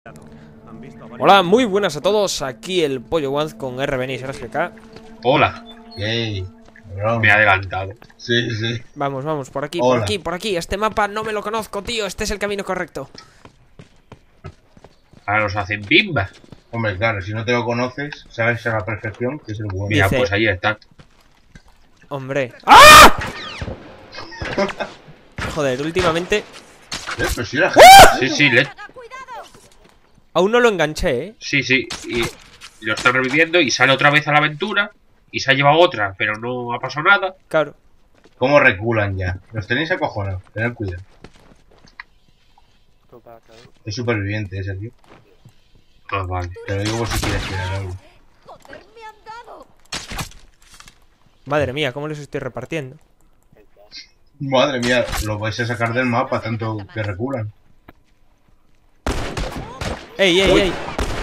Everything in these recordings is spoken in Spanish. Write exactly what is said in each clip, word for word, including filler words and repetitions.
Hola, muy buenas a todos, aquí el Pollo One con R B N y Sergio K. Hola. Yay. Me he adelantado. Sí, sí. Vamos, vamos, por aquí, Hola. por aquí, por aquí. Este mapa no me lo conozco, tío, este es el camino correcto. Ahora nos hacen bimba. Hombre, claro, si no te lo conoces, sabes a la perfección que es el bueno. Mira, Dice- pues ahí está. Hombre. ¡Ah! Joder, últimamente Eh, pero si era Sí, sí, le... aún no lo enganché, ¿eh? sí, sí. Y lo están reviviendo y sale otra vez a la aventura. Y se ha llevado otra, pero no ha pasado nada. Claro. ¿Cómo reculan ya? Los tenéis acojonados, tened cuidado. Es superviviente ese tío. Ah, vale. Te lo digo por si quieres tirar algo. Madre mía, cómo les estoy repartiendo. Madre mía, lo vais a sacar del mapa tanto que reculan. ¡Ey, ey, Uy. ey!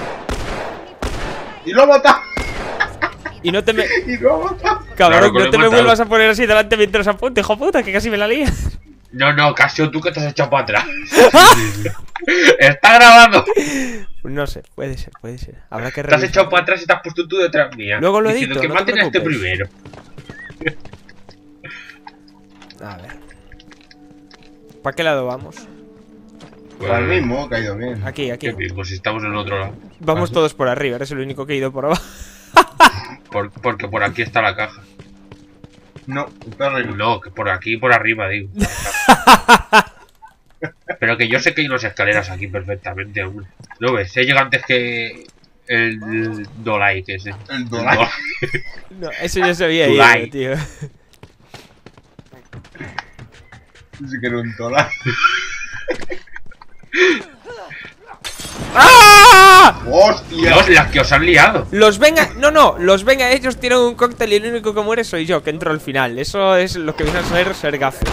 ¡Y lo ha matado! Y no te me... ¡Y lo ha matado! Cabrón, Claro que lo no he te me matado. vuelvas a poner así delante mientras apunte, hijo puta, que casi me la lías. No, no, Casio, tú que te has echado para atrás. Sí, sí. Está grabando. No sé, puede ser, puede ser. Habrá que Te has revisar. echado para atrás y te has puesto tú detrás mía. Luego lo diciendo edito, que no te maten a este preocupes. primero. A ver. ¿Para qué lado vamos? Para el mismo, ha caído bien. Aquí, aquí. Qué bien, pues si estamos en el otro lado. Vamos ¿Ah, sí? todos por arriba, eres el único que he ido por abajo. Por- porque por aquí está la caja. No, está arreglado. No, que por aquí, por arriba, digo. Pero que yo sé que hay unas escaleras aquí perfectamente, hombre. ¿Lo ves? Se llega antes que el Dolai, que es el, El Dolai. No, eso ya se había Tulay. ido, tío. Sí que era un tola. ¡Ah! ¡Hostia! Dios, las que os han liado. Los venga... No, no, los venga, ellos tienen un cóctel y el único que muere soy yo, que entro al final. Eso es lo que viene a ser ser gafe.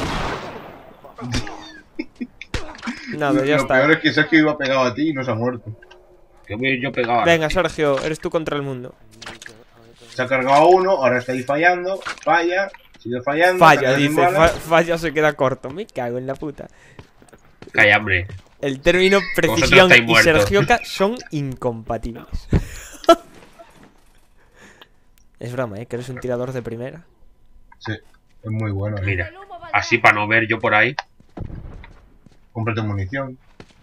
Nada, ya Lo está. peor es que Sergio iba pegado a ti y no se ha muerto. Que voy yo pegado. Venga, Sergio, eres tú contra el mundo. Se ha cargado a uno, ahora está ahí fallando, falla, sigue fallando. Falla, carga sin dice, balas. fa- falla se queda corto. Me cago en la puta. Calla, hombre. El término Vosotros precisión estáis y muertos. Sergioca son incompatibles. Es broma, ¿eh? Que eres un tirador de primera. Sí, es muy bueno. ¿eh? Mira, así para no ver yo por ahí. Cómprate munición.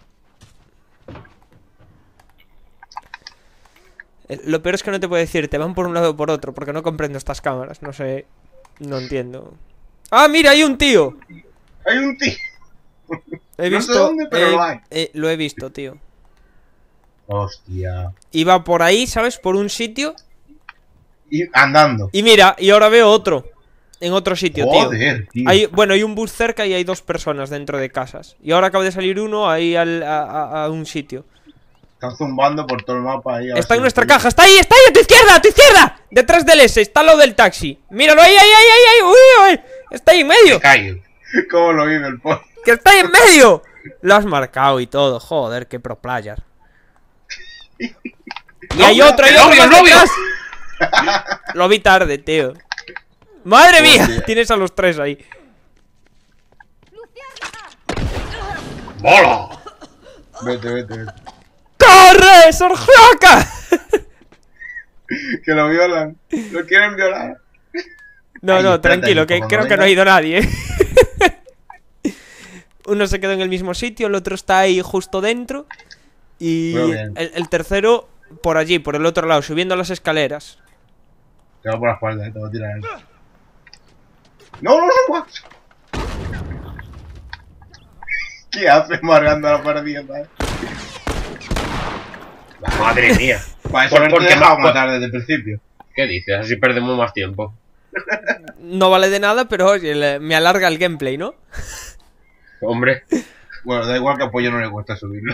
Eh, Lo peor es que no te puedo decir, te van por un lado o por otro, porque no comprendo estas cámaras, no sé, no entiendo. ¡Ah, mira, hay un tío! ¡Hay un tío! He No sé visto, dónde, pero eh, lo hay. eh, lo he visto, tío. Hostia. Iba por ahí, ¿sabes? Por un sitio, Y andando. y mira, y ahora veo otro, en otro sitio, tío. Joder, tío. Hay, bueno, hay un bus cerca y hay dos personas dentro de casas. Y ahora acaba de salir uno ahí al- a, a- a un sitio. Están zumbando por todo el mapa ahí. a ver Está si en nuestra lo pillan. caja, está ahí, está ahí, a tu izquierda, a tu izquierda. Detrás del S, está lo del taxi. Míralo ahí, ahí, ahí, ahí, ahí, uy, uy. Está ahí en medio. Me caigo. ¿Cómo lo vive el pollo? ¡Que está ahí en medio! Lo has marcado y todo, joder, qué pro player. Y hay otro, hay el otro novio, más el novio. detrás. Lo vi tarde, tío. ¡Madre mía! Hostia. Tienes a los tres ahí. ¡Bola! Vete, vete, vete. ¡Corre, Sergioca! Que lo violan. Lo quieren violar. No, Ay, no, espérate, tranquilo, ahí, que como creo no que no ha venga. ido nadie, ¿eh? Uno se quedó en el mismo sitio, el otro está ahí justo dentro. Y Muy bien. el, el tercero por allí, por el otro lado, subiendo las escaleras. Te va por la espalda, eh, te va a tirar él. ¡No, no, no! ¿Qué hace marcando a la partida? ¿sabes? Madre mía. Para eso Por- haberte porque dejado ma- matar desde el principio. ¿Qué dices? Así perdemos más tiempo. No vale de nada, pero oye, le- me alarga el gameplay, ¿no? Hombre, Bueno, da igual que a Pollo no le cuesta subirlo.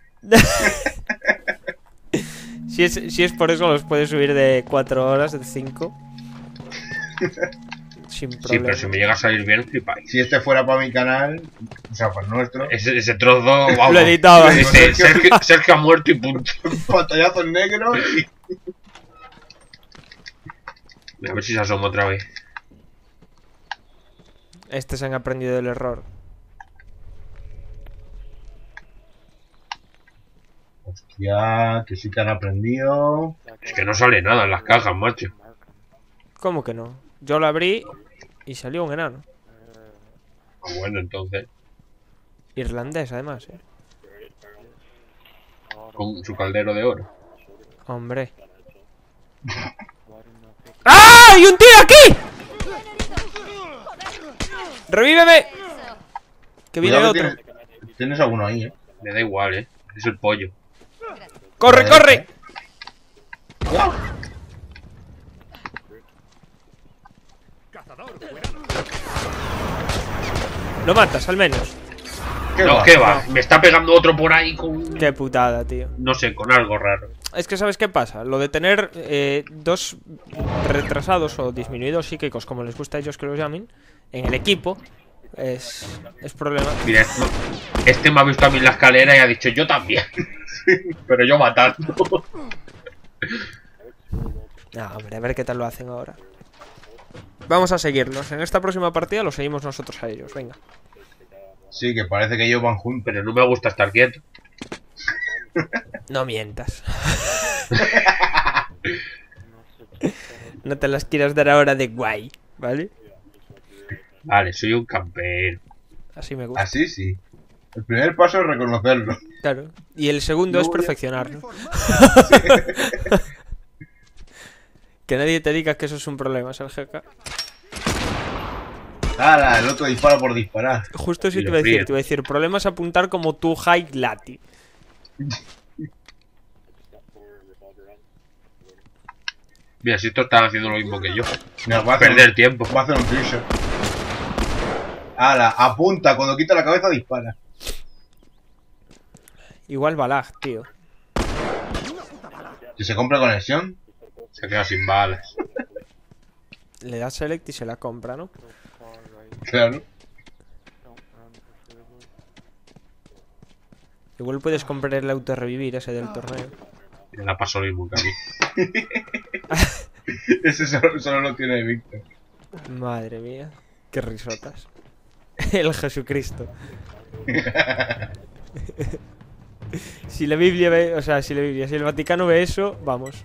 Si es, si es por eso, los puedes subir de cuatro horas, de cinco. Sin sí, problema. pero si me llega a salir bien, flipáis. Si este fuera para mi canal, o sea, para el nuestro, Ese, ese trozo, vamos. Lo editaba. Ese- Sergio, Sergio ha muerto y punto. pantallazo en negro y... A ver si se asoma otra vez. Estos han aprendido del error. Hostia, que sí te han aprendido. Es que no sale nada en las cajas, macho. ¿Cómo que no? Yo lo abrí y salió un enano. Ah, bueno, entonces, Irlandés, además, ¿eh? con su caldero de oro. Hombre. ¡Ah! ¡Hay un tío aquí! ¡Revíveme! Que viene Cuidado otro. que Tienes, tienes alguno ahí, eh. Me da igual, eh. Es el pollo. ¡Corre, corre! Lo matas, al menos. ¿Qué No, va? ¿qué va? Me está pegando otro por ahí con... Qué putada, tío. No sé, con algo raro. Es que ¿sabes qué pasa? Lo de tener eh, dos retrasados o disminuidos psíquicos, como les gusta a ellos que los llamen, en el equipo, es, es problema. Mira, no, este me ha visto a mí en la escalera y ha dicho yo también. Pero yo matando. Ah, hombre, a ver qué tal lo hacen ahora. Vamos a seguirnos. En esta próxima partida lo seguimos nosotros a ellos, venga. Sí, que parece que ellos van juntos. Pero no me gusta estar quieto. No mientas. No te las quieras dar ahora de guay, ¿vale? Vale, soy un campeón. Así me gusta. Así sí. El primer paso es reconocerlo. Claro. Y el segundo No es voy a- perfeccionarlo. Que nadie te diga que eso es un problema, es el G K. ¡Hala! El otro dispara por disparar. Justo sí Y te lo iba a decir, fríe. te iba a decir, problema es apuntar como tu high lati. Mira, si estos están haciendo lo mismo que yo. Mira, va a hacer Perder un- tiempo. Va a hacer un trickshot. ¡Hala! Apunta. Cuando quita la cabeza dispara. Igual Balag, tío. Si se compra conexión. Se queda sin balas. Le das select y se la compra, ¿no? Claro. Igual puedes comprar el auto revivir ese del torneo. Me la paso lo mismo que a mí. Ese solo, solo lo tiene Víctor. Madre mía, qué risotas. El Jesucristo. Si la Biblia ve, o sea, si la Biblia, si el Vaticano ve eso, vamos.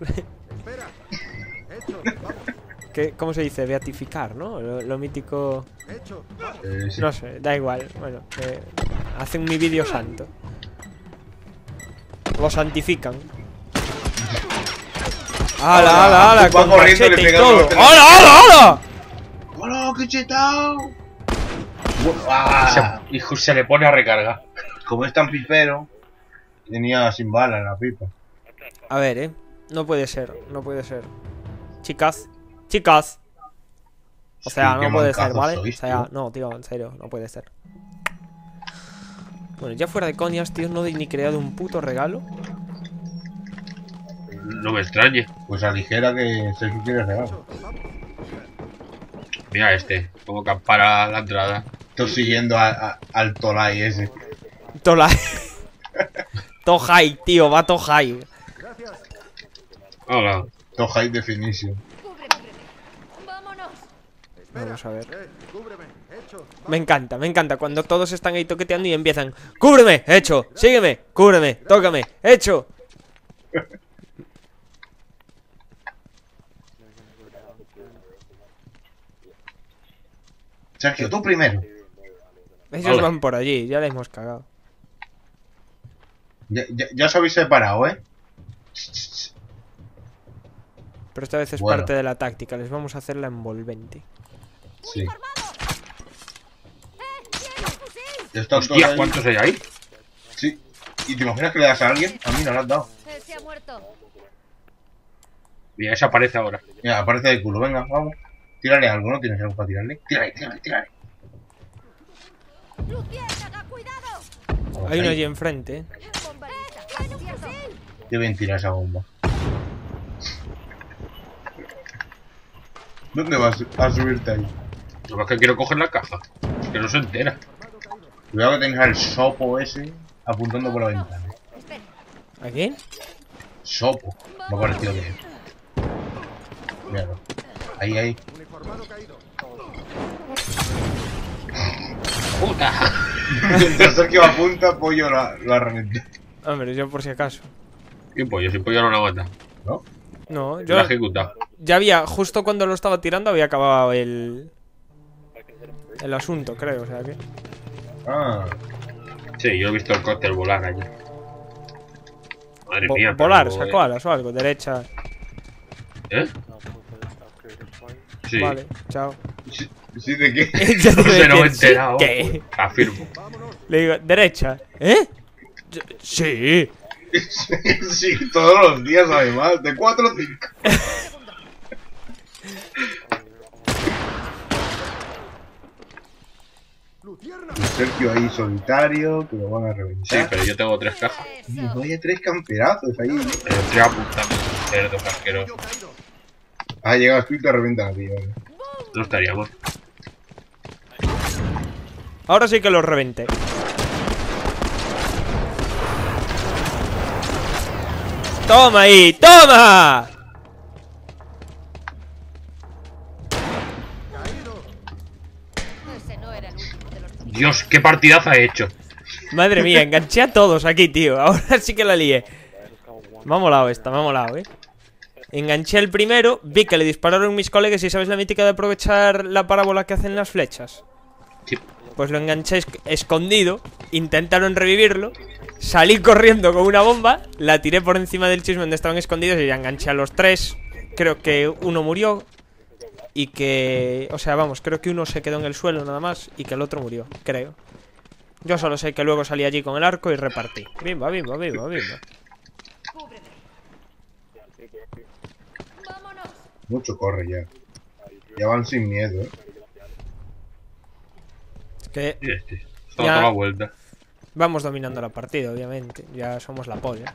¿Qué, ¿Cómo se dice? Beatificar, ¿no? Lo, lo mítico. Eh, sí. No sé, da igual. Bueno, eh, hacen mi vídeo santo. Lo santifican. ¡Hala, hala, hala! Va Con corriendo y le machete y pega todo. un golpe. ¡Hala, hala, hala! ¡Hola, qué chetao! ¡Ah! Se, hijo, se le pone a recargar. Como es tan pipero, tenía sin bala en la pipa. A ver, eh. No puede ser, no puede ser. Chicas, chicas. O sea, Sí, qué no puede ser, mancazos ¿vale? sois, O sea, tío. no, tío, en serio, no puede ser. Bueno, ya fuera de coñas, tío, no he ni creado un puto regalo. No me extrañe. Pues aligera que sé que quieres regalo. Mira este. Como campara la entrada. Estoy siguiendo a- a- al Tolai ese. Tola. Tohai, tío, va Tohai. Hola. To High Definition. ¡Vámonos! Vamos a ver. Me encanta, me encanta cuando todos están ahí toqueteando y empiezan. ¡Cúbreme! ¡Hecho! ¡Sígueme! ¡Cúbreme! ¡Tócame! ¡Hecho! Sergio, tú primero. Ellos Vale. van por allí, ya la hemos cagado. Ya, ya, ya os habéis separado, ¿eh? Pero esta vez es Bueno. parte de la táctica, les vamos a hacer la envolvente. Sí. ¡Tiene un fusil! Ya están todos Hostia, ahí. ¿cuántos hay ahí? Sí. ¿Y te imaginas que le das a alguien? A mí no le has dado. Él se ha muerto. Mira, ese aparece ahora. Mira, aparece de culo. Venga, vamos. Tírale algo, ¿no? ¿Tienes algo para tirarle? Tírale, tírale, tírale. ¡Luciérnaga, cuidado! Hay uno allí enfrente, ¿eh? ¡Bombardista! ¡Tiene un fusil! Qué bien tira esa bomba. ¿Dónde vas a subirte ahí? Lo más que quiero coger la caja. Es que no se entera. Cuidado que tengas el sopo ese apuntando por la ventana. Espera. ¿A quién? Sopo. Me ha parecido bien. Míralo. Ahí, ahí. ¡Puta! Mientras Sergio apunta, Pollo lo, lo arremete. Hombre, yo por si acaso. ¿Qué pollo? Si pollo no lo aguanta. ¿No? No, Yo yo lo he ejecutado. ya había, justo cuando lo estaba tirando, había acabado el. El asunto, creo, o sea que. Ah, Sí, yo he visto el cóctel volar allí. Madre Vo- mía. volar, pero, sacó eh, alas o algo, derecha. ¿Eh? Sí. Vale, chao. sí, sí, ¿de qué? Ya te No iba a sé, no me he decir, ¿sí? enterado. ¿Qué? Afirmo. Le digo, derecha. ¿Eh? Yo- Sí. Sí, todos los días además, de cuatro a cinco. Sergio ahí solitario, que lo van a Sí, reventar. pero yo tengo tres cajas. Y vaya tres camperazos ahí. ¿no? Me estoy apuntando un cerdo casqueroso. Ah, llegas tú y te reventan a ti, vale. No estaríamos. Ahora sí que los reventé. ¡Toma ahí! ¡Toma! Ese no era el último de los turistas. Dios, qué partidaza he hecho. Madre mía, enganché a todos aquí, tío. Ahora sí que la lié. Me ha molado esta, me ha molado, eh. Enganché el primero, vi que le dispararon mis colegas y ¿sabes la mítica de aprovechar la parábola que hacen las flechas? Sí. Pues lo enganché esc- escondido, intentaron revivirlo, salí corriendo con una bomba, la tiré por encima del chisme donde estaban escondidos y ya enganché a los tres. Creo que uno murió y que... O sea, vamos, creo que uno se quedó en el suelo nada más y que el otro murió, creo. Yo solo sé que luego salí allí con el arco y repartí. Bimba, bimba, bimba, bimba. Cúbreme. Vámonos. Mucho corre ya. Ya van sin miedo, eh. Es que Y este. Está Ya. toda la vuelta. vamos dominando la partida, obviamente. Ya somos la polla.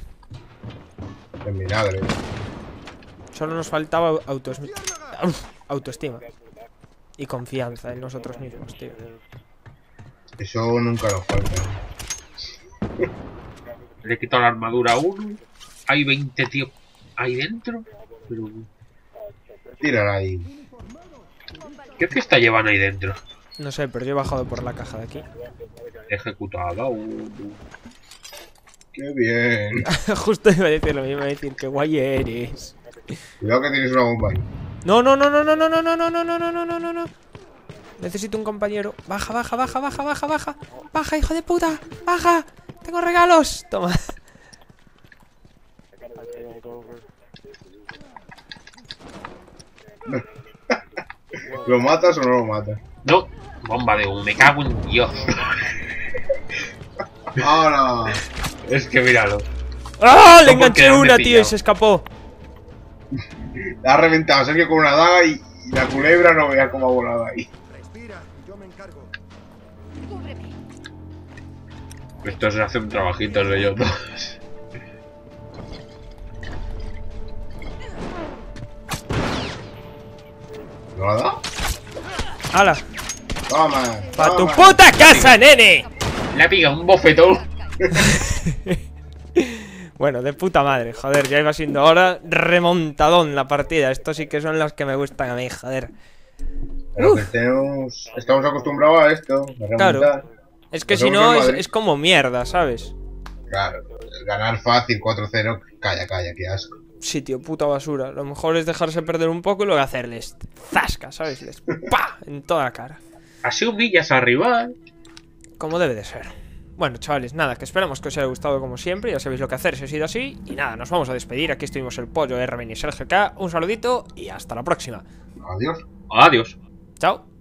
En vinagre. Solo nos faltaba autos... Uf, autoestima. Y confianza en nosotros mismos, tío. Eso nunca nos falta. Le he quitado la armadura a uno. Hay veinte tíos ahí dentro. Pero... Tírala ahí. ¿Qué fiesta llevan ahí dentro? No sé, pero yo he bajado por la caja de aquí. Ejecutada uno. Qué bien. Justo iba a decir lo mismo, iba a decir que guay eres. Cuidado que tienes una bomba ahí. No, no, no, no, no, no, no, no, no, no, no, no, no, no, no. Necesito un compañero. Baja, baja, baja, baja, baja, baja. Baja, hijo de puta. Baja. Tengo regalos. Toma. ¿Lo matas o no lo matas? No, bomba de humo, me cago en Dios. ¡Ahora! Es que míralo. ¡Ah! Le No, porque enganché me he una, tío, y pillado. se escapó. La ha reventado Sergio con una daga y, y la culebra no vea cómo ha volado ahí. Cúbreme. Esto se hace un trabajito de ellos dos. ¿No la da? ¡Hala! Toma. ¡Pa tu toma. puta casa, nene! Le ha pillado un bofetón. Bueno, de puta madre, joder, ya iba siendo hora. Remontadón la partida. Estos sí que son las que me gustan a mí, joder. Pero que tenemos, estamos acostumbrados a esto, a remontar. Claro. Es que Pues si somos no, el es, Madrid. es como mierda, ¿sabes? Claro, ganar fácil cuatro cero, calla, calla, qué asco. Sí, tío, puta basura. Lo mejor es dejarse perder un poco y luego hacerles zasca, ¿sabes? Les pa en toda la cara. Así humillas al rival. Como debe de ser. Bueno, chavales, nada, que esperamos que os haya gustado como siempre. Ya sabéis lo que hacer si ha sido así. Y nada, nos vamos a despedir. Aquí estuvimos el Pollo, R B N y Sergio K. Un saludito y hasta la próxima. Adiós. Adiós. Chao.